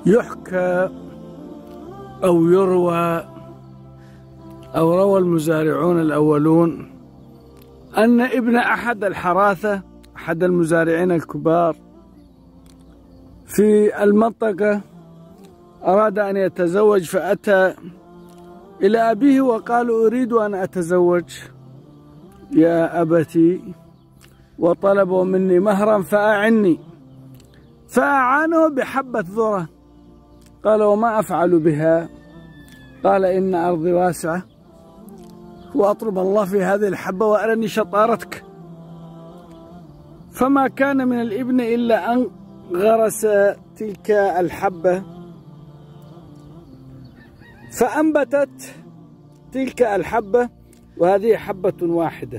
يحكى أو يروى أو روى المزارعون الأولون أن ابن أحد الحراثة أحد المزارعين الكبار في المنطقة أراد أن يتزوج، فأتى إلى أبيه وقال: أريد أن أتزوج يا أبتي، وطلبوا مني مهرا فأعني، فأعانه بحبة ذرة. قال: وما أفعل بها؟ قال: إن أرضي واسعة وأطلب الله في هذه الحبة وأرني شطارتك. فما كان من الابن إلا أن غرس تلك الحبة فأنبتت تلك الحبة، وهذه حبة واحدة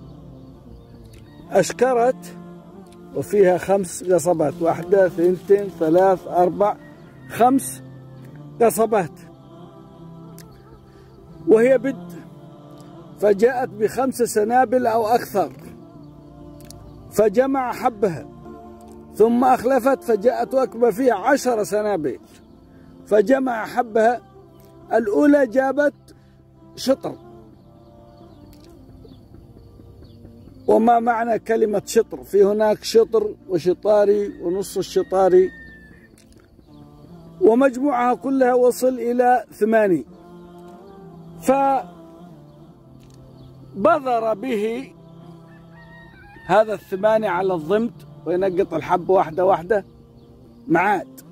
أشكرت وفيها 5 قصبات، 1 2 3 4 5 قصبات، وهي بد، فجاءت ب5 سنابل أو أكثر، فجمع حبها، ثم أخلفت فجاءت وأكبر فيها 10 سنابل، فجمع حبها. الأولى جابت شطر. وما معنى كلمة شطر؟ في هناك شطر وشطاري ونص الشطاري، ومجموعها كلها وصل إلى 8. فبذر به هذا 8 على الضمد وينقط الحبة واحدة واحدة معاد.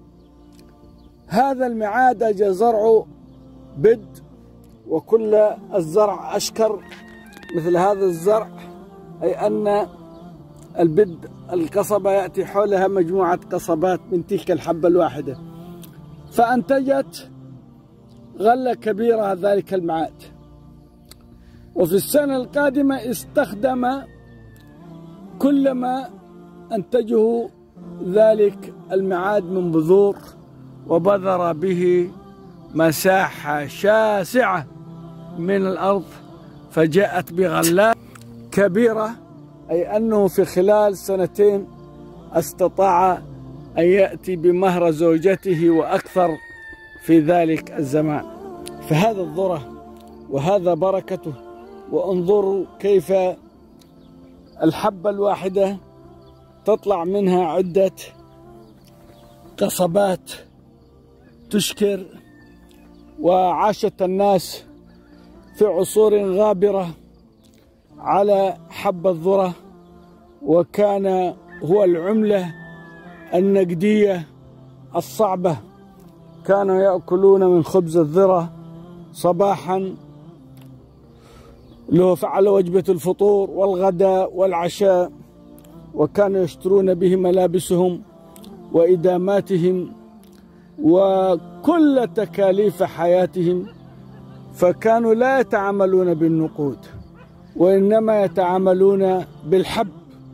هذا المعاد أجى زرعه بد، وكل الزرع أشكر مثل هذا الزرع، أي أن البد القصبة يأتي حولها مجموعة قصبات من تلك الحبة الواحدة، فأنتجت غلة كبيرة ذلك المعاد. وفي السنة القادمة استخدم كل ما أنتجه ذلك المعاد من بذور، وبذر به مساحة شاسعة من الأرض، فجاءت بغلات كبيرة، أي أنه في خلال 2 استطاع أن يأتي بمهر زوجته وأكثر في ذلك الزمان. فهذا الذرة وهذا بركته. وانظروا كيف الحبة الواحدة تطلع منها عدة قصبات تشكر. وعاشت الناس في عصور غابرة على حب الذرة، وكان هو العملة النقدية الصعبة. كانوا يأكلون من خبز الذرة صباحا له على وجبة الفطور والغداء والعشاء، وكانوا يشترون به ملابسهم وإداماتهم وكل تكاليف حياتهم. فكانوا لا يتعاملون بالنقود، وإنما يتعاملون بالحب،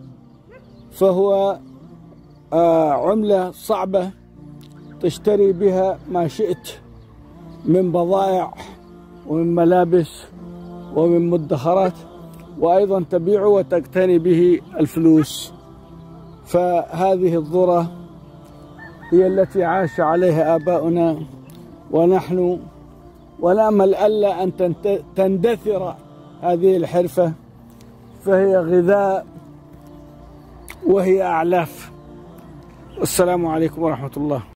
فهو عملة صعبة تشتري بها ما شئت من بضائع ومن ملابس ومن مدخرات، وأيضا تبيع وتقتني به الفلوس. فهذه الذرة هي التي عاش عليها آباؤنا ونحن، ونأمل ألا أن تندثر هذه الحرفة، فهي غذاء وهي أعلاف. والسلام عليكم ورحمة الله.